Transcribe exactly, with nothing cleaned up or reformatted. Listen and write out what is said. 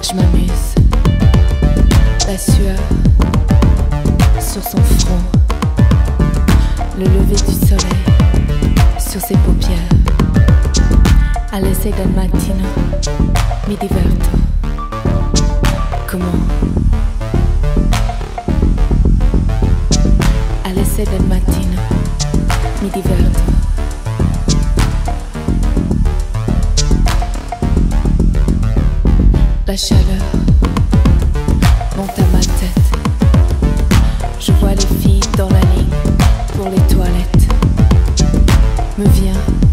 Je m'amuse, la sueur sur son front, le lever du soleil sur ses paupières. Alle sei del mattino mi diverto. Comment? Alle sei del mattino mi diverto. La chaleur monte à ma tête. Je vois les filles dans la ligne pour les toilettes. Me vient